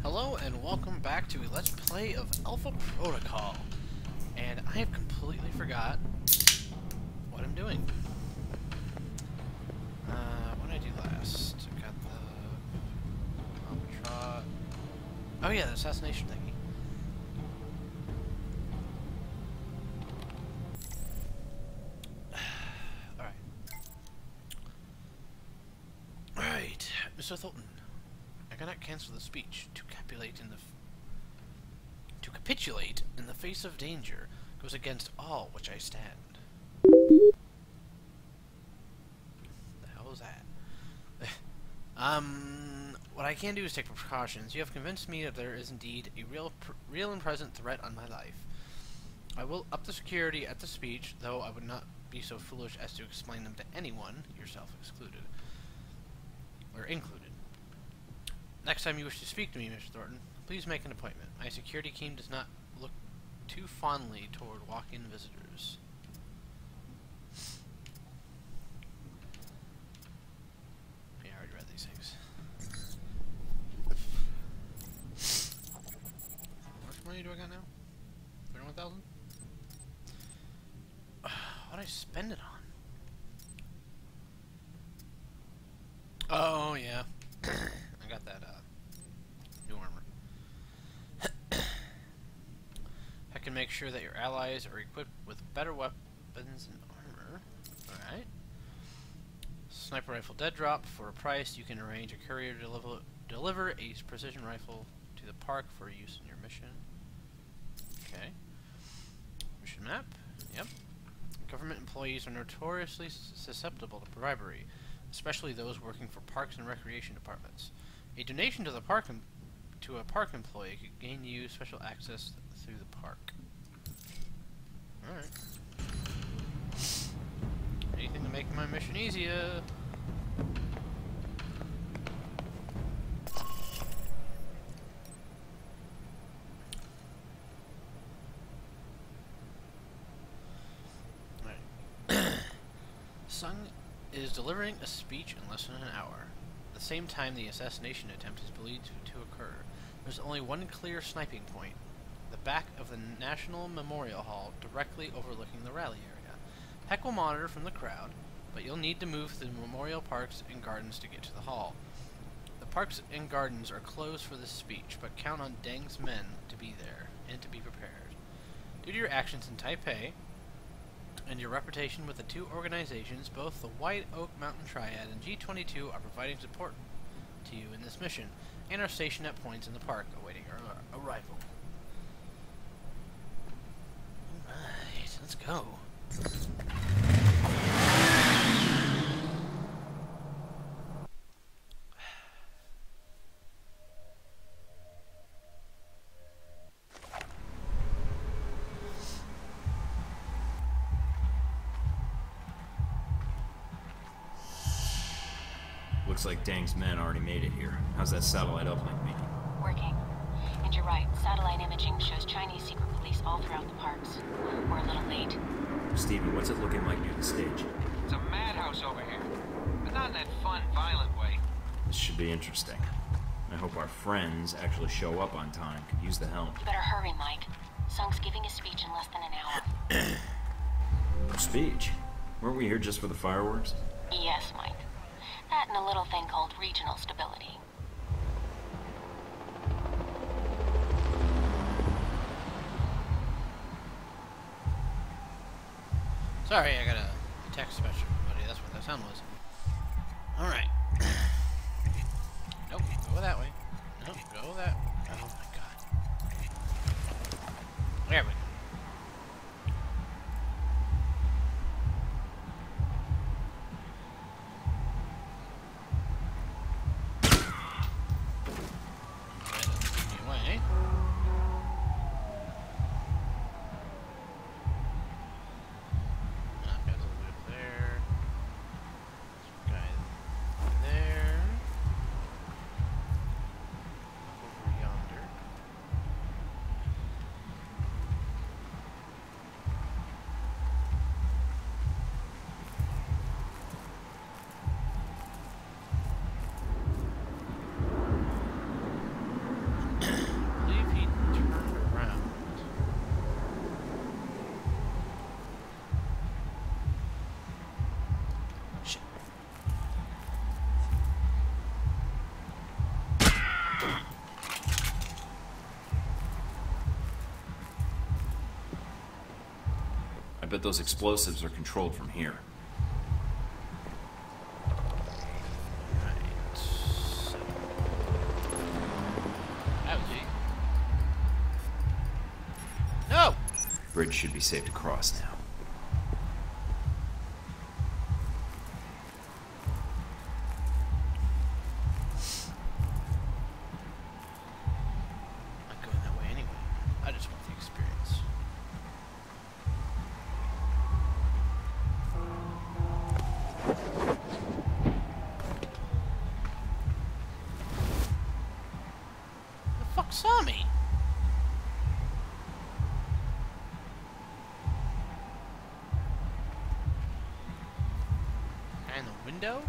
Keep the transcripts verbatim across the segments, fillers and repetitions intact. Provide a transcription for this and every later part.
Hello and welcome back to a Let's Play of Alpha Protocol. And I have completely forgot what I'm doing. Uh, what did I do last? I got the... Albatross. Oh yeah, the assassination thingy. Alright. Alright, Mister Thornton. I cannot cancel the speech. To capitulate in the... F to capitulate in the face of danger goes against all which I stand. The hell is that? um, what I can do is take precautions. You have convinced me that there is indeed a real, pr real and present threat on my life. I will up the security at the speech, though I would not be so foolish as to explain them to anyone, yourself excluded, or included. Next time you wish to speak to me, Mister Thornton, please make an appointment. My security team does not look too fondly toward walk-in visitors. Yeah, I already read these things. How much money do I got now? thirty-one thousand? What did I spend it on? Oh, yeah. I got that, uh, new armor. I can make sure that your allies are equipped with better weapons and armor. Alright. Sniper rifle dead drop. For a price, you can arrange a courier to deliver, deliver a precision rifle to the park for use in your mission. Okay. Mission map. Yep. Government employees are notoriously susceptible to bribery, especially those working for parks and recreation departments. A donation to the park em to a park employee could gain you special access through the park. Alright. Anything to make my mission easier. Alright. Sung is delivering a speech in less than an hour. At the same time, the assassination attempt is believed to, to occur. There's only one clear sniping point: the back of the National Memorial Hall, directly overlooking the rally area. Heck will monitor from the crowd, but you'll need to move through the Memorial Parks and Gardens to get to the hall. The parks and gardens are closed for this speech, but count on Deng's men to be there and to be prepared. Due to your actions in Taipei and your reputation with the two organizations, both the White Oak Mountain Triad and G twenty-two are providing support to you in this mission, and are stationed at points in the park awaiting your arrival. Alright, let's go. Looks like Deng's men already made it here. How's that satellite uplink meeting? Working. And you're right, satellite imaging shows Chinese secret police all throughout the parks. We're a little late. Steven, what's it looking like near the stage? It's a madhouse over here, but not in that fun, violent way. This should be interesting. I hope our friends actually show up on time. Could use the help. You better hurry, Mike. Sung's giving a speech in less than an hour. Speech? Weren't we here just for the fireworks? Yes, Mike. That and a little thing called regional stability. Sorry, I got a text message from somebody. That's what that sound was. Alright. Nope, go that way. Nope, go that way. Oh my god. There we go. I bet those explosives are controlled from here. Right. So. That was easy. No! Bridge should be safe to cross now. Not going that way anyway. I just want the experience. The fuck saw me? Guy in the window?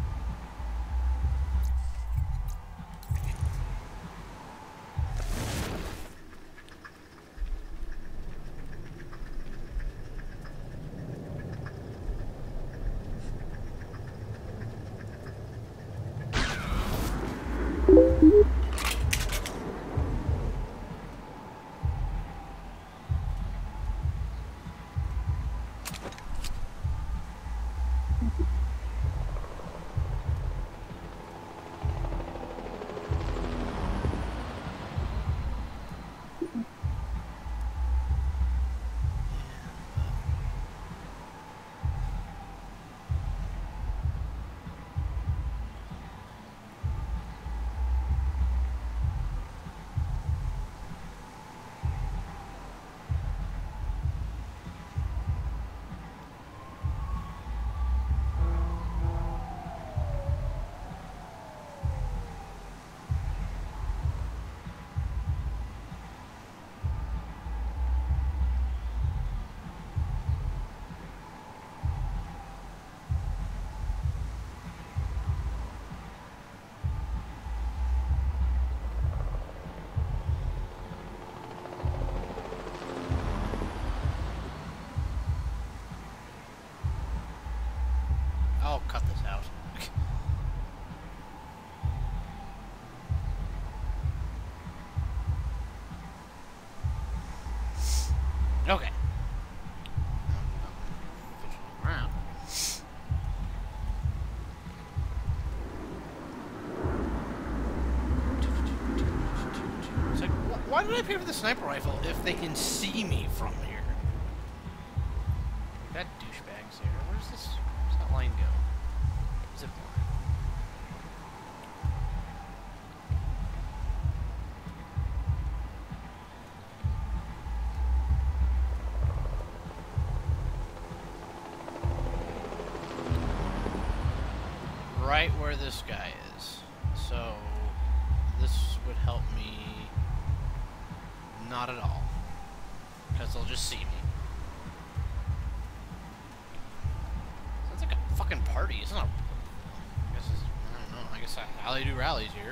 I'll cut this out. Okay. Around. It's like, wh why did I pay for the sniper rifle if they can see me from here? Got douchebags here. Where's this? Where's that line go? Zip line. Right where this guy is. So this would help me not at all. Because they'll just see me. Sounds like a fucking party. It's not a... I guess it's... I don't know. I guess how they do rallies here.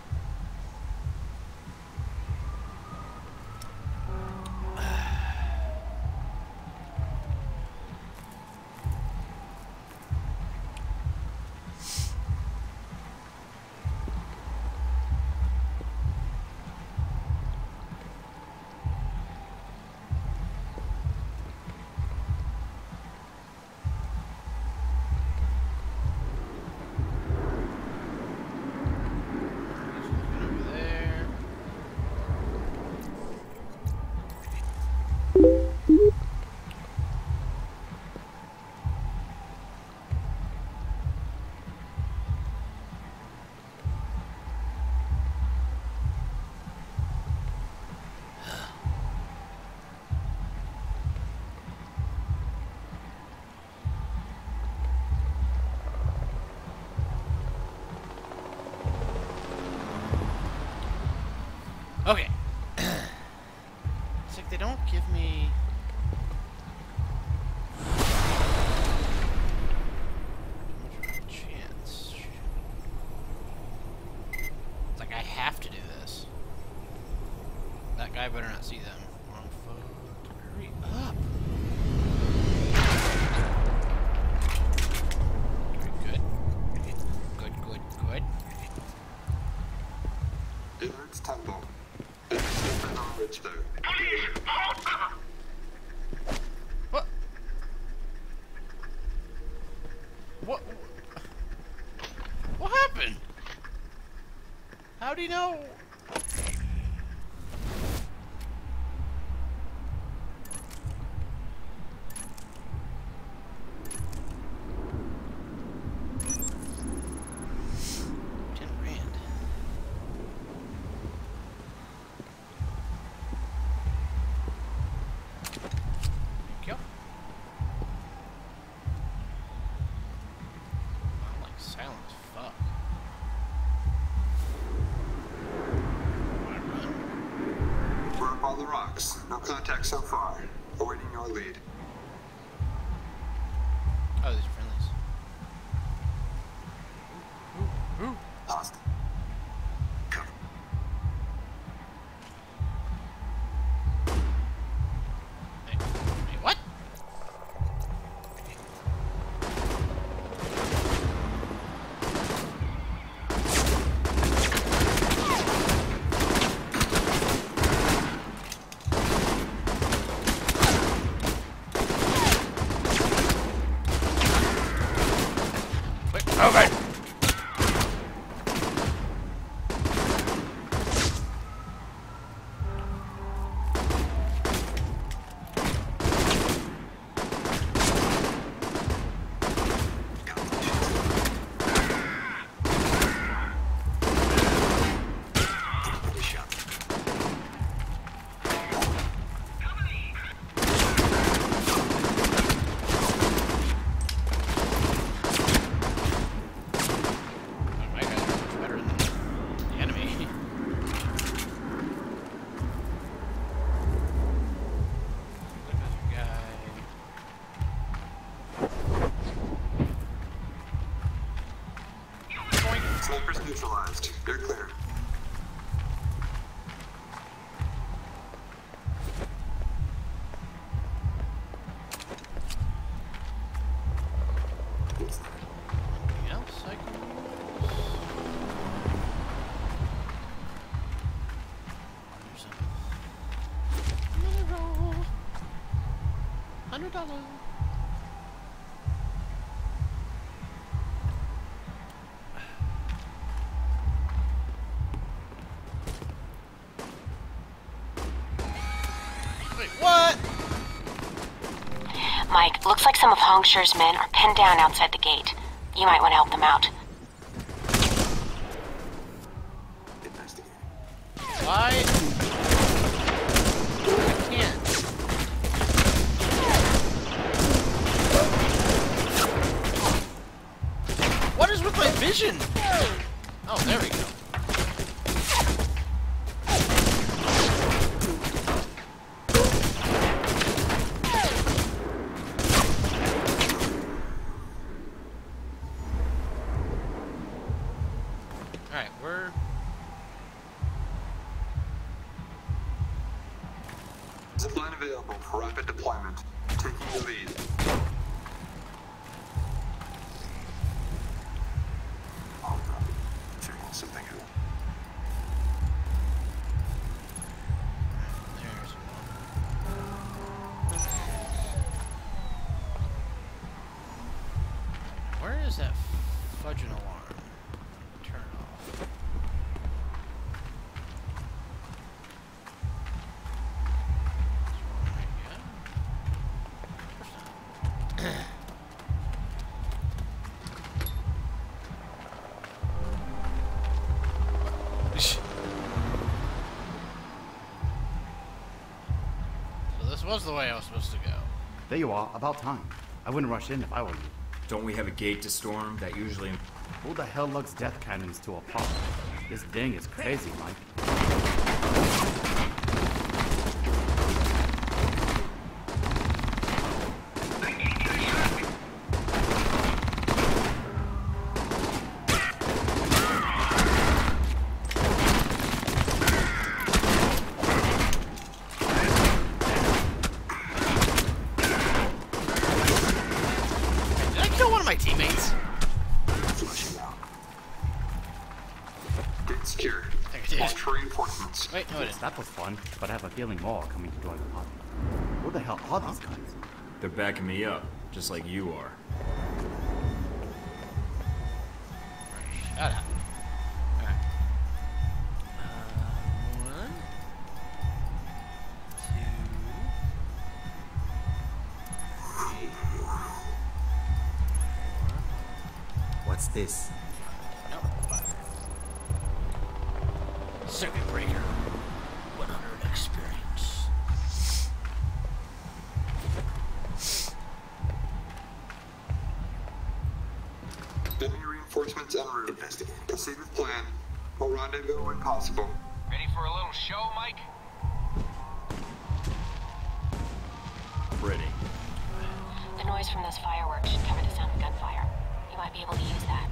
Over there. Okay. It's like they don't give me... much of a chance. It's like I have to do this. That guy better not see them. Wrong foot. Hurry up. Very good. Good, good, good. Innards Temple. There's a on the ridge there. What? What? What happened? How do you know? Ten grand. Thank you. I'm like silent as fuck. Wanna run? We're up on the rocks. No contact so far. Awaiting your lead. Oh, these are friendlies. Ooh, ooh. Hostile. Cover. Hey, hey, what? Wait, okay. Good shot. My guys are much better than the enemy. Look at your guy. Boink. Snipers neutralized. You're clear. Anything else I can use? There's a another roll. Hundred dollars. Wait, what? Mike, looks like some of Hong Shi's men are pinned down outside the gate. You might want to help them out. Investigating. Why? I can't. What is with my vision? Oh, there we go. Alright, we're... Zipline available for rapid deployment. Taking the lead. Hold up. Checking something out. There's one. Where is that fudging alarm? Turn it off. So this was the way I was supposed to go. There you are, about time. I wouldn't rush in if I were you. Don't we have a gate to storm? That usually... Who the hell lugs death cannons to a park? This ding is crazy, Mike. Did I kill one of my teammates? Flushing out. Gate secure. I think I did. that. to reinforcements. Wait, no it isn't. That was fun, but I have a feeling more are coming to join the party. Who the hell are these guys? They're backing me up, just like you are. Shut up. Alright. Uh, one. Two. What's this? No, fire. Circuit breaker. one hundred experience. Enemy reinforcements en route. Proceed with plan. We'll rendezvous when possible. Ready for a little show, Mike? Pretty. The noise from those fireworks should cover the sound of gunfire. You might be able to use that.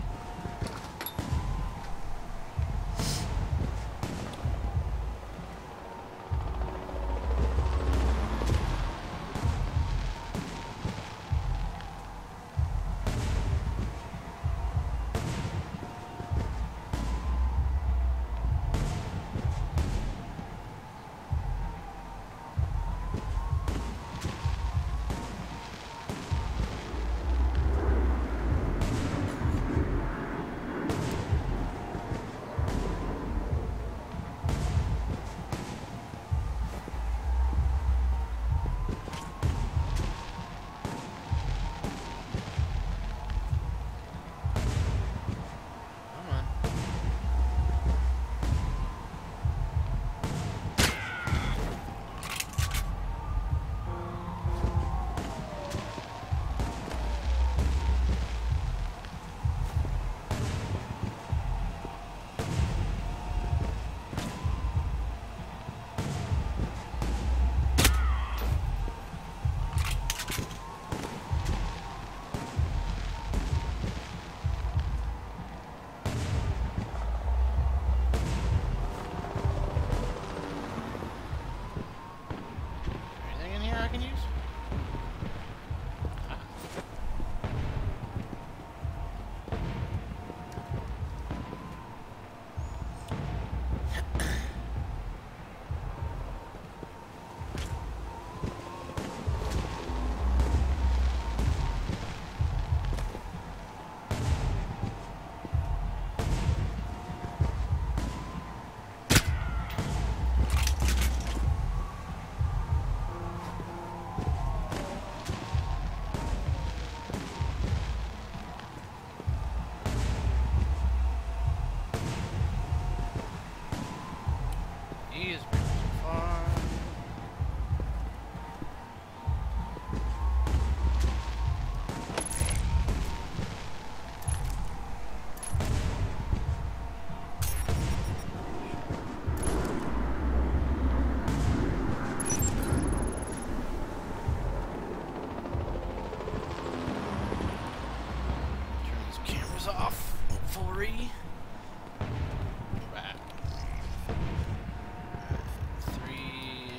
Come on. Anything in here I can use? Ah. He is been too far. Turn these cameras off. Hopefully. Go back. Three.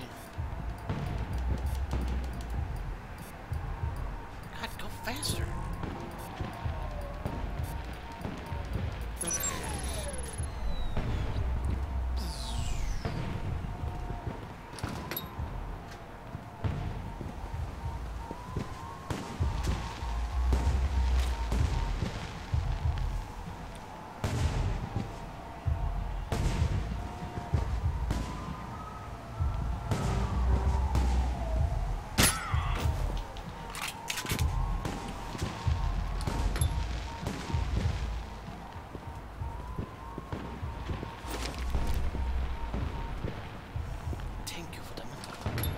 God, go faster. Thank you for the mental.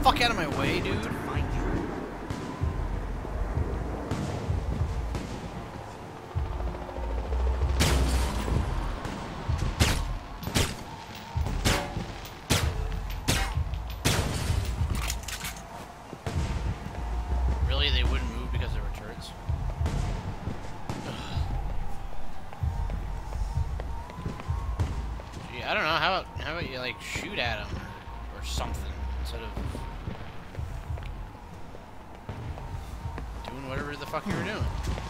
fuck out of my way, dude. Find you. Really, they wouldn't move because there were turrets? Gee, I don't know. How about how about you like shoot at them or, or something instead of doing whatever the fuck you were doing?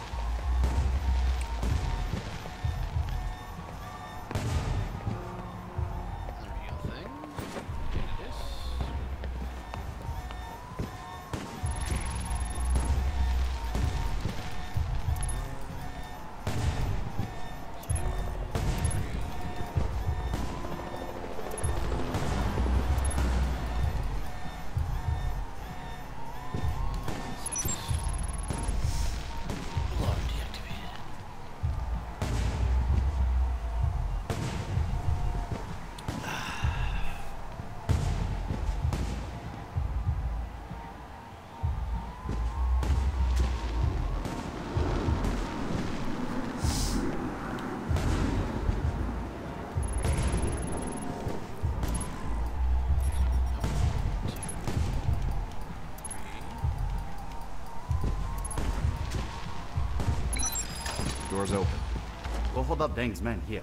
Another heal thing. Take this. Alarm deactivated. Doors open. We'll hold up Deng's men here.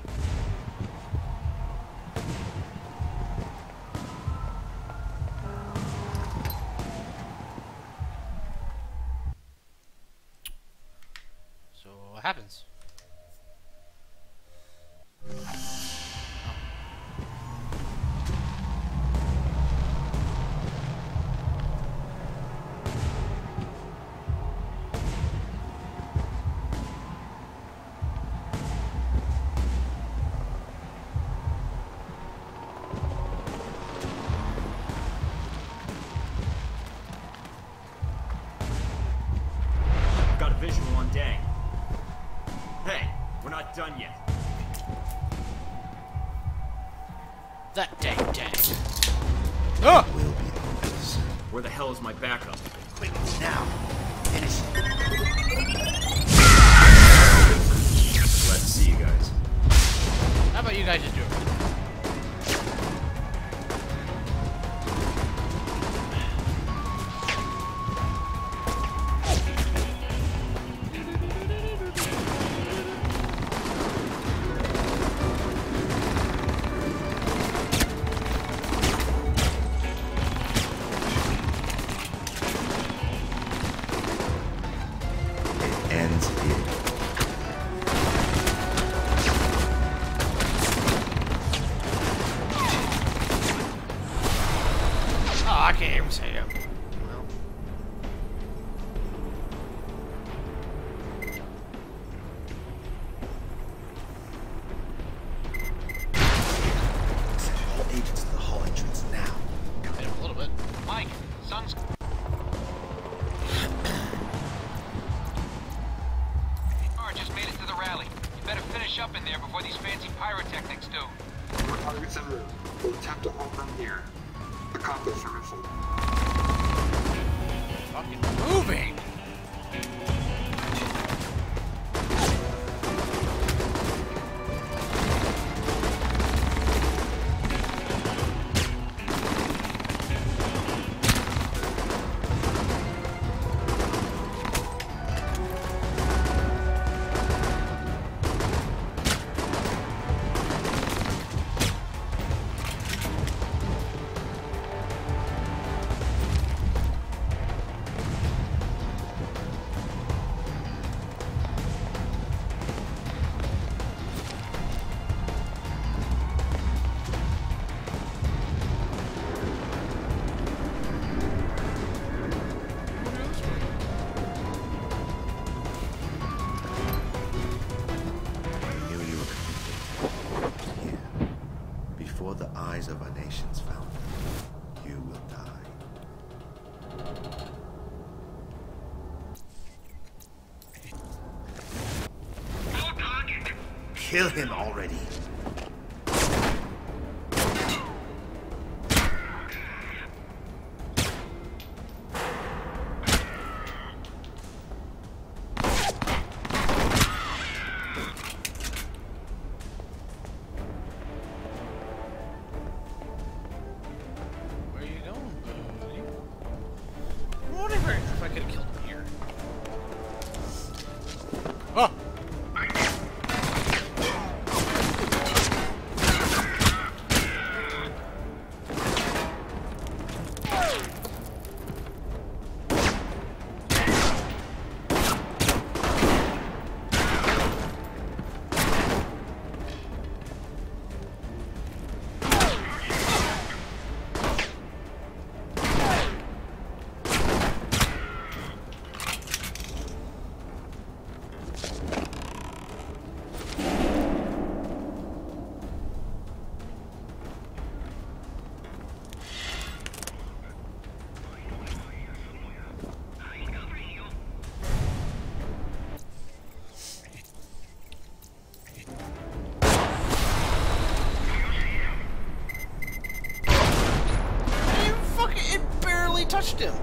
So what happens? Got a visual on Dang. Hey, we're not done yet. That dang dang. Ah! Where the hell is my backup? Quick, now. Finish it. Glad to see you guys. How about you guys just do it? It ends here. Oh, I can't even say it. Well, Send all agents to the hall entrance now. hit him a little bit. Mike, Sun's... Car just made it to the rally. You better finish up in there before these fancy pyrotechnics do. More targets en route. We'll attempt to hold them here. Accomplish your mission. Fucking moving. I knew you were coming. Here, before the eyes of our nation's founder, you will die. Kill him already. touched him.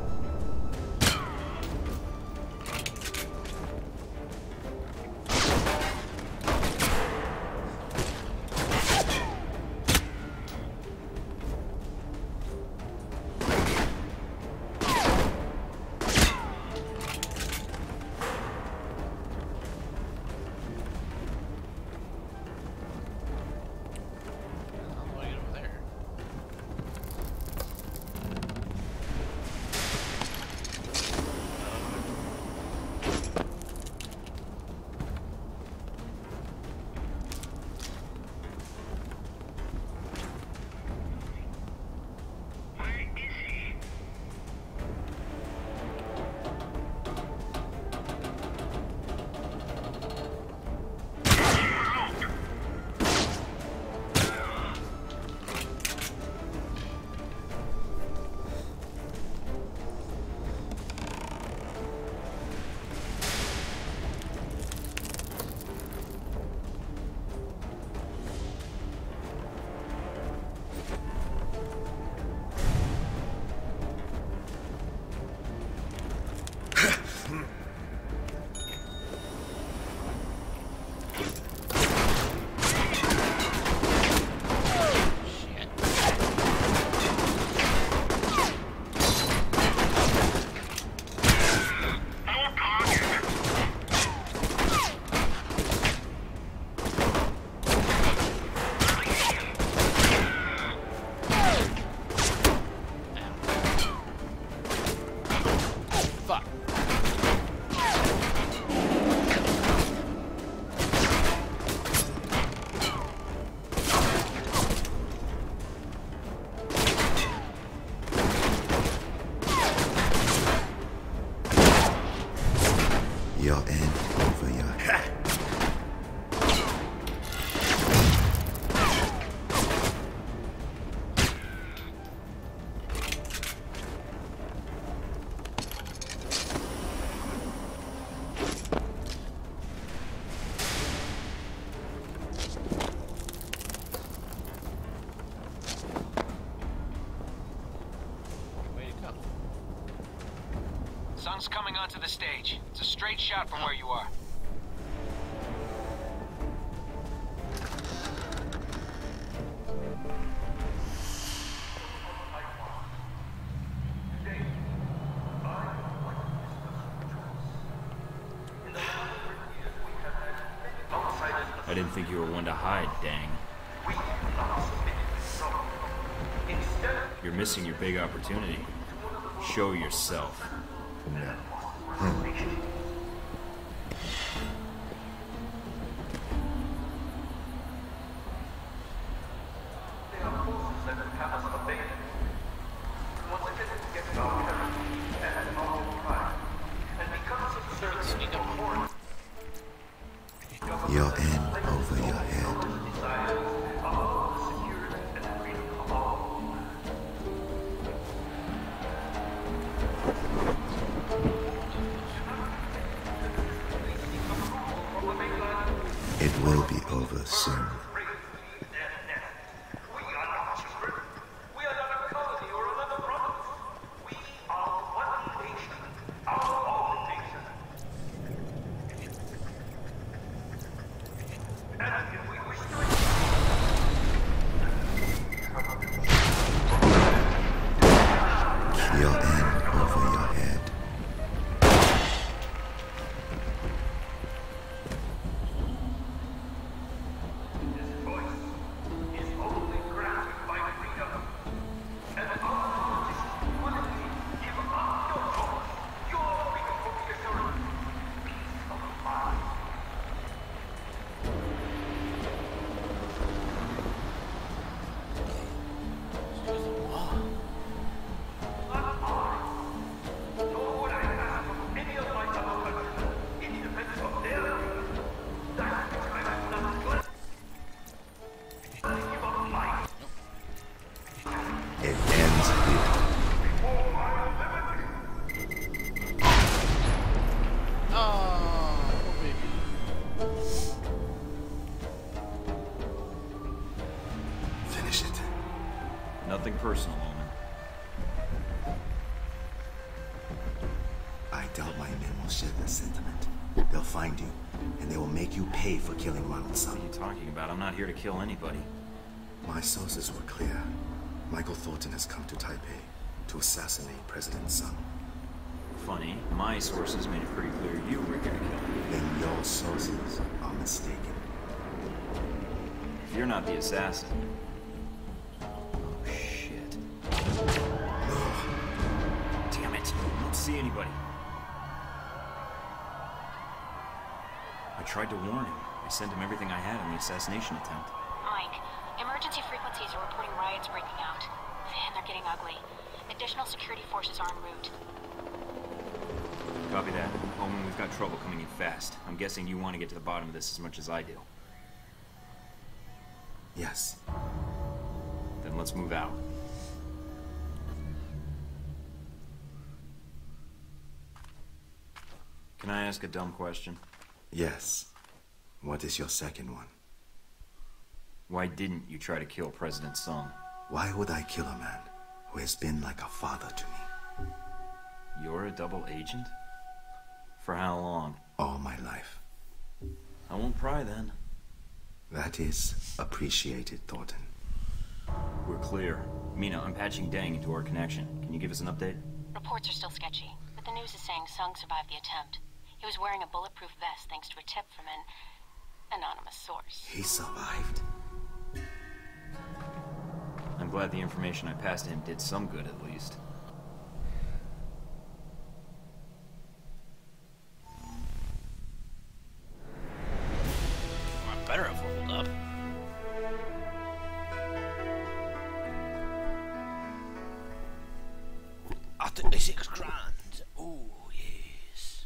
You're in over your head. Sun's coming onto the stage. It's a straight shot from where you are. I didn't think you were one to hide, dang. You're missing your big opportunity. Show yourself. No. Sneak up on him. You're in over your head. It will be over soon. You're in over your head. It ends here. Oh, poor baby. Finish it. Nothing personal, Omen. doubt my men will share this sentiment. They'll find you, and they will make you pay for killing Ronald Sung. What are you talking about? I'm not here to kill anybody. My sources were clear. Michael Thornton has come to Taipei to assassinate President Sung. Funny, my sources made it pretty clear you were here to kill him. Then your sources are mistaken. If you're not the assassin... Oh, shit. Damn it. I don't see anybody. I tried to warn him. I sent him everything I had in the assassination attempt. Mike, emergency frequencies are reporting riots breaking out. And they're getting ugly. Additional security forces are en route. Copy that. Holman, we've got trouble coming in fast. I'm guessing you want to get to the bottom of this as much as I do. Yes. Then let's move out. Can I ask a dumb question? Yes. What is your second one? Why didn't you try to kill President Sung? Why would I kill a man who has been like a father to me? You're a double agent? For how long? All my life. I won't pry then. That is appreciated, Thornton. We're clear. Mina, I'm patching Deng into our connection. Can you give us an update? Reports are still sketchy, but the news is saying Sung survived the attempt. He was wearing a bulletproof vest thanks to a tip from an anonymous source. He survived. I'm glad the information I passed to him did some good at least. I better have rolled up. After six grand. Oh, yes.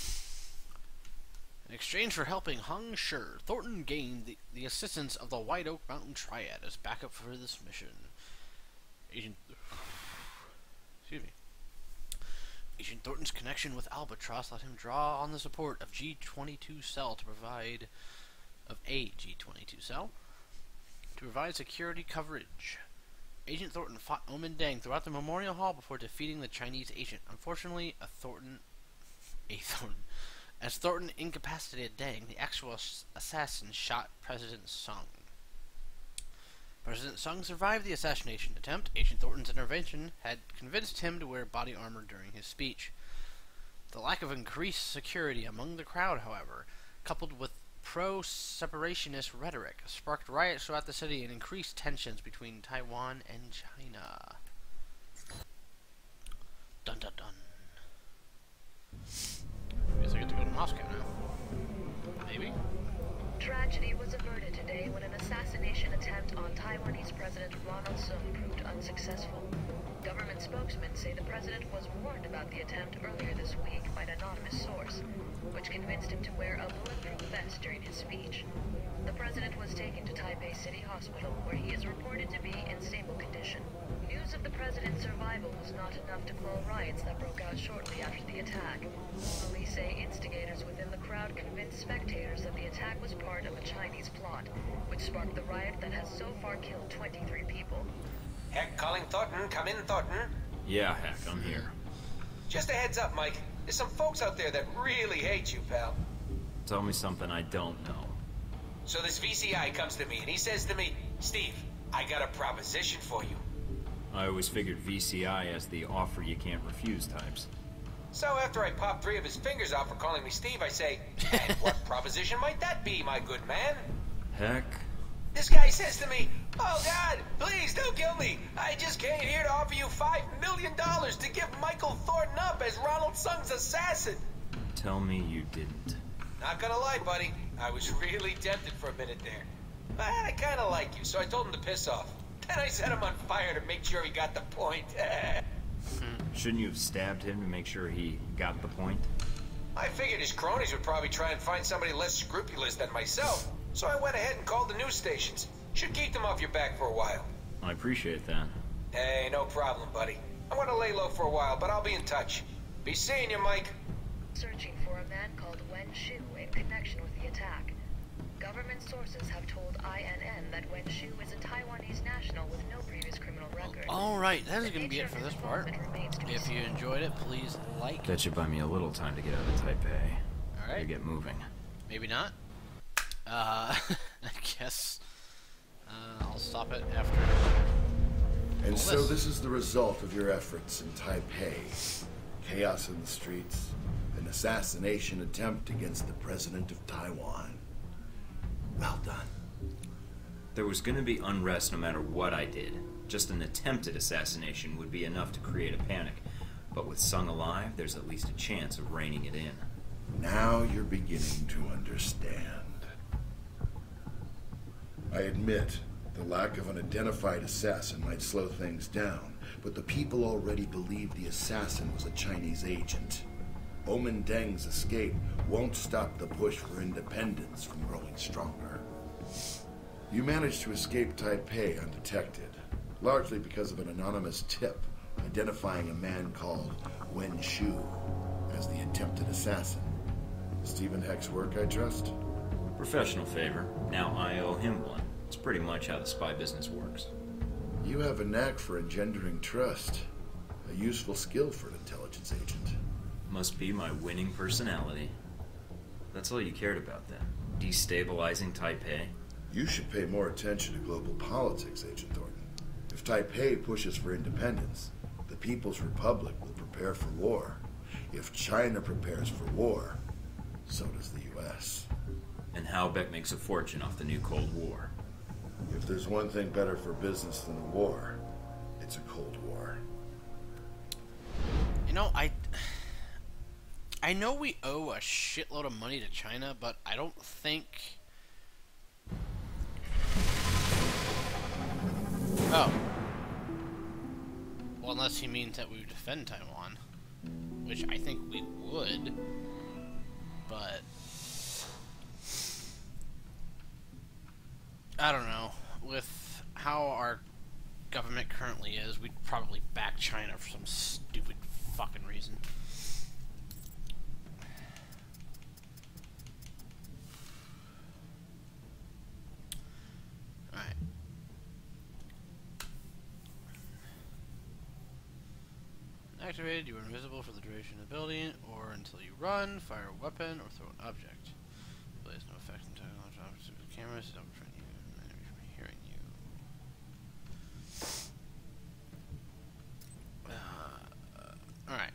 In exchange for helping Hung Sher, Thornton gained the, the assistance of the White Oak Mountain Triad as backup for this mission. Agent... Excuse me. Agent Thornton's connection with Albatross let him draw on the support of G twenty-two Cell to provide... of a G twenty-two Cell to provide security coverage. Agent Thornton fought Omen Deng throughout the Memorial Hall before defeating the Chinese agent. Unfortunately, a Thornton... A Thornton... As Thornton incapacitated Deng, the actual assassin shot President Sung. President Sung survived the assassination attempt. Agent Thornton's intervention had convinced him to wear body armor during his speech. The lack of increased security among the crowd, however, coupled with pro-separationist rhetoric, sparked riots throughout the city and increased tensions between Taiwan and China. Dun dun dun. I guess I get to go to Moscow now. Maybe? Tragedy was averted today when an assassination attempt on Taiwanese President Ronald Sung proved unsuccessful. Government spokesmen say the president was warned about the attempt earlier this week by an anonymous source, which convinced him to wear a bulletproof vest during his speech. The president was taken to Taipei City Hospital, where he is reported to be in stable condition. News of the president's survival was not enough to quell riots that broke out shortly after the attack. Police say instigators within the crowd convinced spectators that the attack was part of a Chinese plot, which sparked the riot that has so far killed twenty-three people. Heck, calling Thornton. Come in, Thornton. Yeah, heck, I'm here. Just a heads up, Mike. There's some folks out there that really hate you, pal. Tell me something I don't know. So this V C I comes to me and he says to me, Steve, I got a proposition for you. I always figured V C I as the offer you can't refuse types. So after I pop three of his fingers off for calling me Steve, I say, and what proposition might that be, my good man? Heck. This guy says to me, oh God, please don't kill me. I just came here to offer you five million dollars to give Michael Thornton up as Ronald Sung's assassin. Tell me you didn't. Not gonna lie, buddy. I was really tempted for a minute there. But I kinda like you, so I told him to piss off. Then I set him on fire to make sure he got the point. Shouldn't you have stabbed him to make sure he got the point? I figured his cronies would probably try and find somebody less scrupulous than myself. So I went ahead and called the news stations. Should keep them off your back for a while. I appreciate that. Hey, no problem, buddy. I'm gonna lay low for a while, but I'll be in touch. Be seeing you, Mike. Searching for a man called Wen Shu in connection with the attack. Government sources have told I N N that Wen Shu is a Taiwanese national with no previous criminal record. Oh Alright, that is going to be it for this part. If you enjoyed it, please like. That should buy me a little time to get out of Taipei. Alright. To get moving. Maybe not. Uh, I guess uh, I'll stop it after. And so this is the result of your efforts in Taipei. Chaos in the streets, an assassination attempt against the president of Taiwan. Well done. There was gonna be unrest no matter what I did. Just an attempted assassination would be enough to create a panic. But with Sung alive, there's at least a chance of reining it in. Now you're beginning to understand. I admit, the lack of an identified assassin might slow things down, but the people already believe the assassin was a Chinese agent. Omen Deng's escape won't stop the push for independence from growing stronger. You managed to escape Taipei undetected, largely because of an anonymous tip identifying a man called Wen Shu as the attempted assassin. Stephen Heck's work, I trust? Professional favor. Now I owe him one. It's pretty much how the spy business works. You have a knack for engendering trust. A useful skill for an intelligence agent. Must be my winning personality. That's all you cared about then? Destabilizing Taipei? You should pay more attention to global politics, Agent Thornton. If Taipei pushes for independence, the People's Republic will prepare for war. If China prepares for war, so does the U S. And Halbeck makes a fortune off the new Cold War. If there's one thing better for business than a war, it's a Cold War. You know, I... I know we owe a shitload of money to China, but I don't think... Oh. Well, unless he means that we would defend Taiwan, which I think we would, but I don't know. With how our government currently is, we'd probably back China for some stupid fucking reason. Alright. Activated, you are invisible for the duration of the ability, or until you run, fire a weapon, or throw an object. The ability has no effect on technological objects with cameras, it doesn't prevent you an enemy from hearing you. Uh, Alright.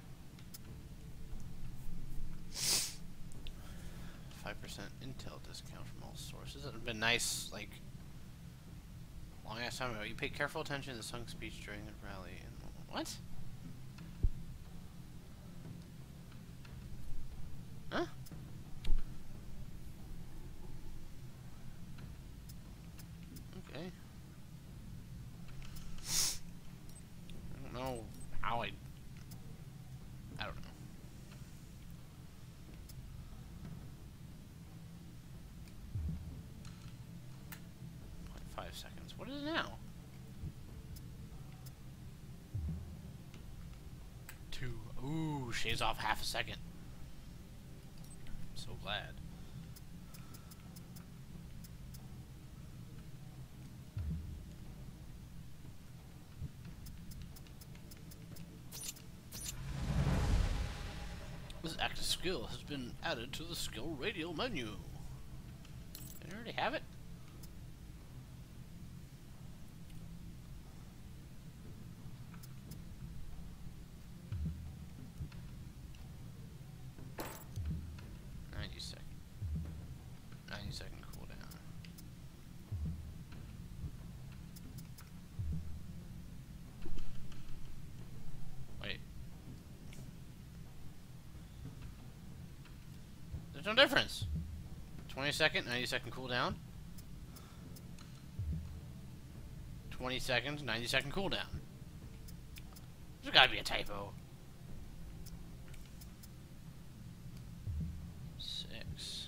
five percent intel discount from all sources. That would have been nice, like, long ass time ago. You pay careful attention to the Sung speech during the rally. And what? Huh? Okay. I don't know how I... I don't know. Five seconds. What is it now? Two. Ooh, shaves off half a second. So glad. This active skill has been added to the skill radial menu. Did I already have it? Second cooldown. Wait. There's no difference. twenty second, ninety second cooldown. twenty seconds, ninety second cooldown. There's gotta be a typo. Six.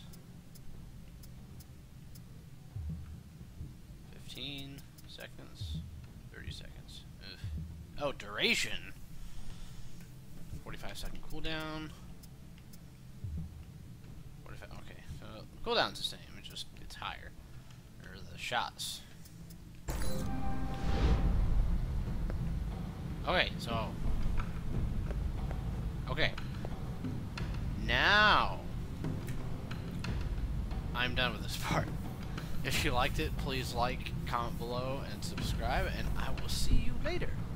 fifteen seconds. thirty seconds. Ugh. Oh, duration. forty-five second cooldown. forty-five, okay. So cooldown's the same, it's just it's higher. Or the shots. Okay, so... Okay. Now... I'm done with this part. If you liked it, please like, comment below, and subscribe, and I will see you later.